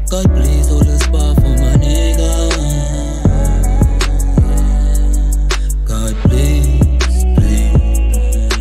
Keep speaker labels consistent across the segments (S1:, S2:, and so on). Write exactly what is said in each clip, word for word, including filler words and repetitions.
S1: God please hold a spot for my nigga. God please, please,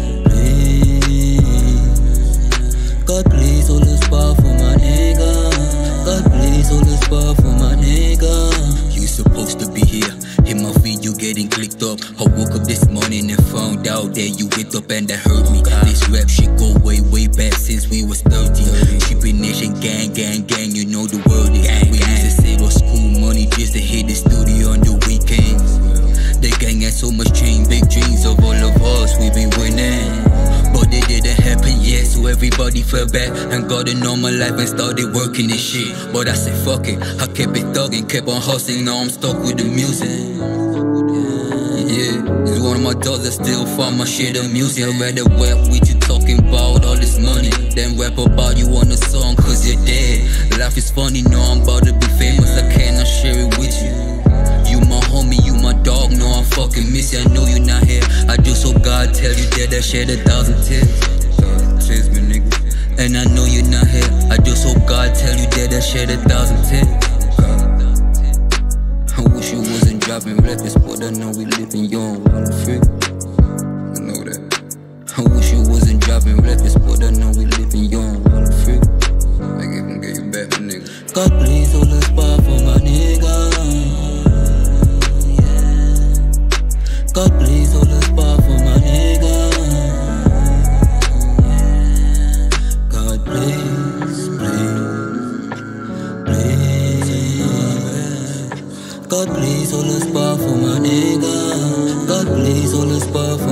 S1: please. God please hold a spot for my nigga. God please hold a spot for my nigga.
S2: You supposed to be here. In my feed you getting clicked up. I woke up this morning and found out that you hit up and that hurt me. This rap shit go way way back since we was thirty. Shipping Nation gang gang gang, you know the word is. We used to save our school money just to hit the studio on the weekends. The gang had so much change, big dreams of all of us, we been winning. But it didn't happen yet, so everybody fell back and got a normal life and started working this shit. But I said fuck it, I kept it thugging, kept on hustling, now I'm stuck with the music. Yeah, it's one of my dogs that still find my shit amusing. I'd rather rap with you talking about all this money than rap about you on a song cause you're dead. Life is funny, no I'm about to be famous, I cannot share it with you. You my homie, you my dog, no I fucking miss you, I know you're not here. I just hope God tell you that I shed a thousand tears. Tears, me nigga. And I know you're not here, I just hope God tell you that I shed a thousand tears. I wish you wasn't dropping records, but I know we living young on the free. I know that. I wish you wasn't dropping records, but I know we living young on the free. I give him get you back, my nigga.
S1: God please hold a spot for my nigga. God please hold a spot for my nigga. God please, please, please. God please hold a spot for my nigga. God please hold a spot for